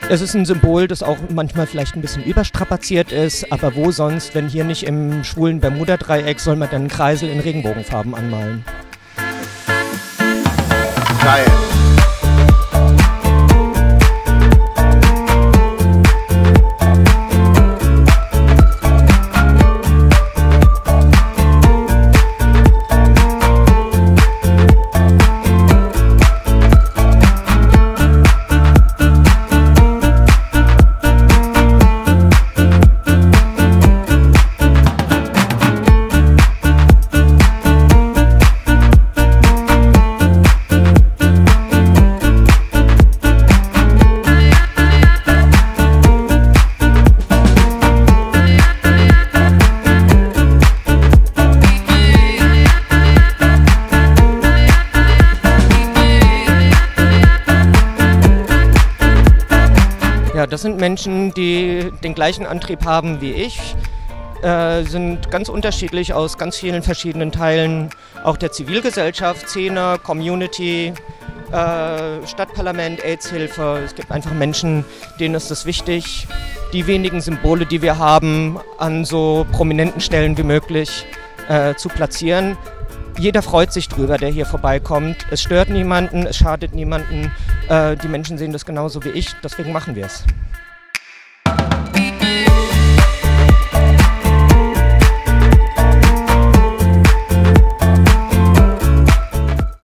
Es ist ein Symbol, das auch manchmal vielleicht ein bisschen überstrapaziert ist, aber wo sonst, wenn hier nicht im schwulen Bermuda-Dreieck, soll man dann einen Kreisel in Regenbogenfarben anmalen. Geil. Ja, das sind Menschen, die den gleichen Antrieb haben wie ich, sind ganz unterschiedlich aus ganz vielen verschiedenen Teilen, auch der Zivilgesellschaft, Szene, Community, Stadtparlament, AIDS-Hilfe. Es gibt einfach Menschen, denen ist es wichtig, die wenigen Symbole, die wir haben, an so prominenten Stellen wie möglich zu platzieren. Jeder freut sich drüber, der hier vorbeikommt. Es stört niemanden, es schadet niemanden. Die Menschen sehen das genauso wie ich, deswegen machen wir es.